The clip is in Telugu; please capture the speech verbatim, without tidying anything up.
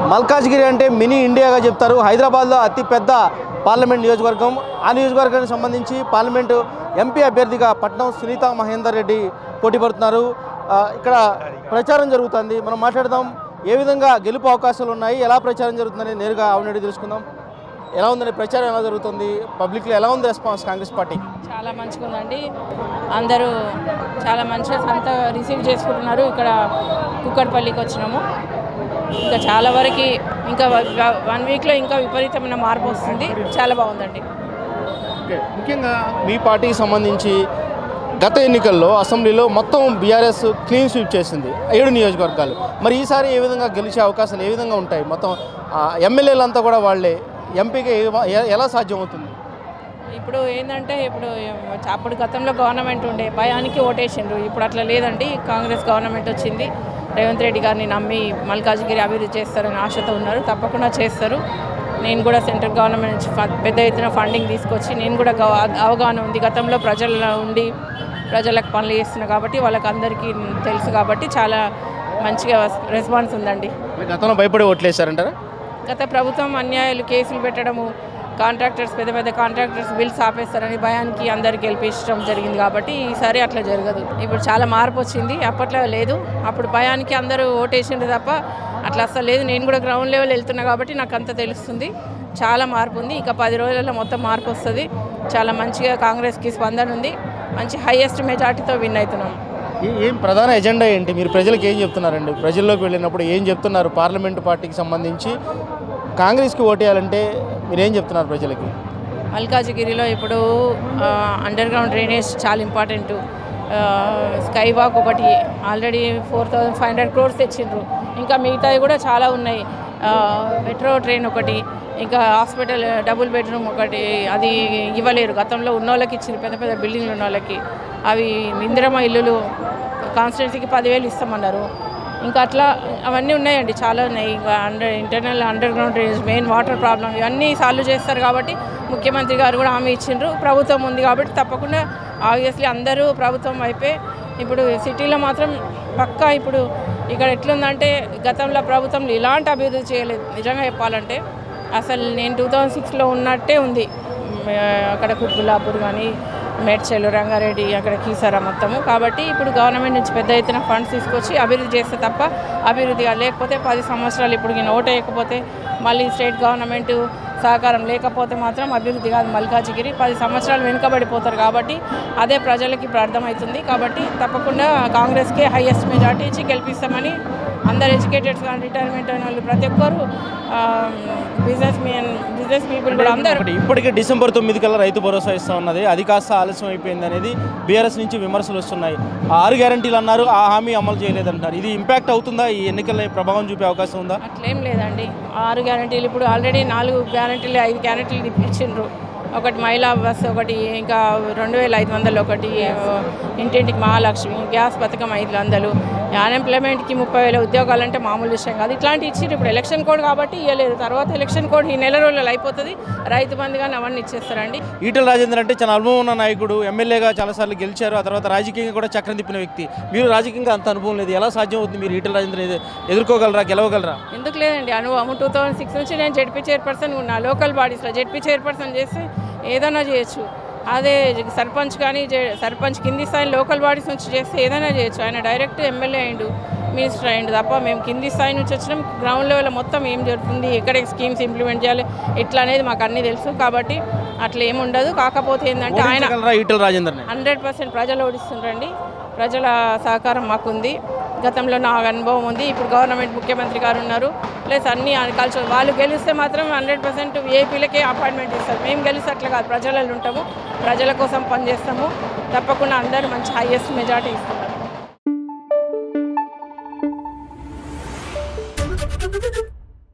మల్కాజ్గిరి అంటే మినీ ఇండియాగా చెప్తారు. హైదరాబాద్లో అతిపెద్ద పార్లమెంట్ నియోజకవర్గం. ఆ నియోజకవర్గానికి సంబంధించి పార్లమెంటు ఎంపీ అభ్యర్థిగా పట్నం సునీతా మహేందర్ రెడ్డి పోటీ పడుతున్నారు. ఇక్కడ ప్రచారం జరుగుతుంది. మనం మాట్లాడదాం ఏ విధంగా గెలుపు అవకాశాలు ఉన్నాయి, ఎలా ప్రచారం జరుగుతుందని నేరుగా ఆవిడ తెలుసుకుందాం. ఎలా ఉందని ప్రచారం ఎలా జరుగుతుంది, పబ్లిక్లో ఎలా ఉంది రెస్పాన్స్ కాంగ్రెస్ పార్టీ? చాలా మంచిగా ఉందండి. అందరూ చాలా మంచిగా అంతా రిసీవ్ చేసుకుంటున్నారు. ఇక్కడ కుక్కడపల్లికి వచ్చినాము. ఇంకా చాలా వరకు ఇంకా వన్ వీక్లో ఇంకా విపరీతమైన మార్పు వస్తుంది. చాలా బాగుందండి. ముఖ్యంగా మీ పార్టీకి సంబంధించి గత ఎన్నికల్లో అసెంబ్లీలో మొత్తం బీఆర్ఎస్ క్లీన్ స్వీప్ చేసింది, ఏడు నియోజకవర్గాలు. మరి ఈసారి ఏ విధంగా గెలిచే అవకాశాలు ఏ విధంగా ఉంటాయి? మొత్తం ఎమ్మెల్యేలంతా కూడా వాళ్ళే, ఎంపీకి ఎలా సాధ్యమవుతుంది? ఇప్పుడు ఏంటంటే ఇప్పుడు అప్పుడు గతంలో గవర్నమెంట్ ఉండే భయానికి ఓటేసిండ్రు. ఇప్పుడు అట్లా లేదండి. కాంగ్రెస్ గవర్నమెంట్ వచ్చింది. రేవంత్ రెడ్డి గారిని నమ్మి మల్కాజ్గిరి అభివృద్ధి చేస్తారని ఆశతో ఉన్నారు. తప్పకుండా చేస్తారు. నేను కూడా సెంట్రల్ గవర్నమెంట్ నుంచి పెద్ద ఎత్తున ఫండింగ్ తీసుకొచ్చి నేను కూడా అవగాహన ఉంది. గతంలో ప్రజల్లో ఉండి ప్రజలకు పనులు చేస్తున్నా కాబట్టి వాళ్ళకి అందరికీ తెలుసు కాబట్టి చాలా మంచిగా రెస్పాన్స్ ఉందండి. గతంలో భయపడి ఓట్లేశారంటారా? గత ప్రభుత్వం అన్యాయాలు కేసులు పెట్టడము, కాంట్రాక్టర్స్ పెద్ద పెద్ద కాంట్రాక్టర్స్ బిల్స్ ఆపేస్తారని భయానికి అందరికి గెలిపించడం జరిగింది కాబట్టి ఈసారి అట్లా జరగదు. ఇప్పుడు చాలా మార్పు వచ్చింది. అప్పట్లో లేదు. అప్పుడు భయానికి అందరూ ఓటేసిండ్రు తప్ప అట్లా అసలు లేదు. నేను కూడా గ్రౌండ్ లెవెల్ వెళ్తున్నా కాబట్టి నాకు అంత తెలుస్తుంది. చాలా మార్పు ఉంది. ఇక పది రోజులలో మొత్తం మార్పు వస్తుంది. చాలా మంచిగా కాంగ్రెస్కి స్పందన ఉంది. మంచి హైయెస్ట్ మెజార్టీతో విన్ అవుతున్నాం. ఏం ప్రధాన ఎజెండా ఏంటి? మీరు ప్రజలకు ఏం చెప్తున్నారండి? ప్రజల్లోకి వెళ్ళినప్పుడు ఏం చెప్తున్నారు? పార్లమెంటు పార్టీకి సంబంధించి కాంగ్రెస్కి ఓటేయాలంటే మీరేం చెప్తున్నారు ప్రజలకి? మల్కాజ్గిరిలో ఇప్పుడు అండర్ గ్రౌండ్ డ్రైనేజ్ చాలా ఇంపార్టెంట్. స్కై వాక్ ఒకటి already four thousand five hundred crores తెచ్చిండ్రు. ఇంకా మిగతావి కూడా చాలా ఉన్నాయి. మెట్రో ట్రైన్ ఒకటి, ఇంకా హాస్పిటల్ డబుల్ బెడ్రూమ్ ఒకటి, అది ఇవ్వలేరు. గతంలో ఉన్న వాళ్ళకి ఇచ్చింది, పెద్ద పెద్ద బిల్డింగ్లు ఉన్న వాళ్ళకి. అవి ఇందిరమ్మ ఇల్లులు కాన్స్టిట్యున్సీకి పదివేలు ఇస్తామన్నారు. ఇంకా అట్లా అవన్నీ ఉన్నాయండి, చాలా ఉన్నాయి. ఇంకా under internal underground drainage, main water problem, ఇవన్నీ సాల్వ్ చేస్తారు కాబట్టి ముఖ్యమంత్రి గారు కూడా హామీ ఇచ్చిండ్రు. ప్రభుత్వం ఉంది కాబట్టి తప్పకుండా ఆబ్వియస్లీ అందరూ ప్రభుత్వం వైపే. ఇప్పుడు సిటీలో మాత్రం పక్కా ఇప్పుడు ఇక్కడ ఎట్లుందంటే గతంలో ప్రభుత్వంలో ఇలాంటి అభివృద్ధి చేయలేదు. నిజంగా చెప్పాలంటే అసలు నేను టూ థౌజండ్ సిక్స్లో ఉన్నట్టే ఉంది. అక్కడ కుత్బుల్లాపూర్ కానీ, మేడ్చల్, రంగారెడ్డి, అక్కడ కీసరా మొత్తము. కాబట్టి ఇప్పుడు గవర్నమెంట్ నుంచి పెద్ద ఎత్తున ఫండ్స్ తీసుకొచ్చి అభివృద్ధి చేస్తే తప్ప అభివృద్ధిగా లేకపోతే పది సంవత్సరాలు ఇప్పుడు నేను ఓటు వేయకపోతే మళ్ళీ స్టేట్ గవర్నమెంట్ సహకారం లేకపోతే మాత్రం అభివృద్ధి కాదు. మల్కాజ్గిరి పది సంవత్సరాలు వెనుకబడిపోతారు కాబట్టి అదే ప్రజలకి ఇప్పుడు అర్థమవుతుంది. కాబట్టి తప్పకుండా కాంగ్రెస్కే హైయెస్ట్ మెజార్టీ ఇచ్చి గెలిపిస్తామని అందరు ఎడ్యుకేటెడ్స్ కానీ, రిటైర్మెంట్ అయిన వాళ్ళు ప్రతి ఒక్కరు, బిజినెస్ మెన్ బిజినెస్ పీపుల్ కూడా అందరూ. ఇప్పటికే డిసెంబర్ తొమ్మిది కల్లా రైతు భరోసా ఇస్తూ ఉన్నది, అది కాస్త ఆలస్యం అయిపోయింది అనేది బీఆర్ఎస్ నుంచి విమర్శలు వస్తున్నాయి. ఆరు గ్యారంటీలు అన్నారు, ఆ హామీ అమలు చేయలేదంటారు. ఇది ఇంపాక్ట్ అవుతుందా? ఈ ఎన్నికల్లో ప్రభావం చూపే అవకాశం ఉందా? అట్లేం లేదండి. ఆరు గ్యారంటీలు ఇప్పుడు ఆల్రెడీ నాలుగు గ్యారంటీలు ఐదు గ్యారంటీలు ఇప్పించిండ్రు. ఒకటి మహిళా బస్సు ఒకటి, ఇంకా రెండు వేల ఐదు వందలు ఒకటి, ఇంటింటికి మహాలక్ష్మి, గ్యాస్ పథకం ఐదు వందలు, అన్ఎంప్లాయ్మెంట్కి ముప్పై వేల ఉద్యోగాలు అంటే మామూలు విషయం కాదు. ఇట్లాంటి ఇచ్చిండ్రు. ఇప్పుడు ఎలక్షన్ కోడ్ కాబట్టి ఇవ్వలేదు. తర్వాత ఎలక్షన్ కోడ్ ఈ నెల రోజులు అయిపోతుంది. రైతు బంధు కానీ అవన్నీ ఇచ్చేస్తారండి. ఈటెల రాజేందర్ అంటే చాలా అనుభవం ఉన్న నాయకుడు, ఎమ్మెల్యేగా చాలాసార్లు గెలిచారు. ఆ తర్వాత రాజకీయంగా కూడా చక్రం తిప్పిన వ్యక్తి. మీరు రాజకీయంగా అంత అనుభవం లేదు, ఎలా సాధ్యం అవుతుంది? మీరు ఈటెల రాజేందర్ ఎదుర్కోగలరా, గెలవగలరా? ఎందుకు లేదండి అనుభవం. టూ థౌజండ్ సిక్స్ నుంచి నేను జెడ్పీ చైర్పర్సన్ ఉన్నా. లోకల్ బాడీస్లో జెడ్పీ చైర్పర్సన్ చేస్తే ఏదైనా చేయొచ్చు. అదే సర్పంచ్ కానీ, సర్పంచ్ కింది స్థాయి లోకల్ బాడీస్ నుంచి చేస్తే ఏదైనా చేయొచ్చు. ఆయన డైరెక్ట్ ఎమ్మెల్యే అయిండు, మినిస్టర్ అయిండు తప్ప మేము కింది స్థాయి నుంచి వచ్చినాం. గ్రౌండ్ లెవెల్ మొత్తం ఏం జరుగుతుంది, ఎక్కడ స్కీమ్స్ ఇంప్లిమెంట్ చేయాలి, ఇట్లా అనేది మాకు అన్నీ తెలుసు. కాబట్టి అట్లా ఏమి ఉండదు. కాకపోతే ఏంటంటే ఆయన ఈటెల రాజేందర్ హండ్రెడ్ పర్సెంట్ ప్రజలు ఓడిస్తుండ్రండి. ప్రజల సహకారం మాకుంది. గతంలో నా అనుభవం ఉంది. ఇప్పుడు గవర్నమెంట్ ముఖ్యమంత్రి గారు ఉన్నారు, ప్లస్ అన్ని కలిసి వాళ్ళు గెలిస్తే మాత్రం హండ్రెడ్ పర్సెంట్ వీఐపీలకే అపాయింట్మెంట్ ఇస్తారు. మేము గెలిస్తే అట్లా కాదు, ప్రజలలో ఉంటాము, ప్రజల కోసం పనిచేస్తాము. తప్పకుండా అందరూ మంచి హైయెస్ట్ మెజార్టీ ఇస్తాము.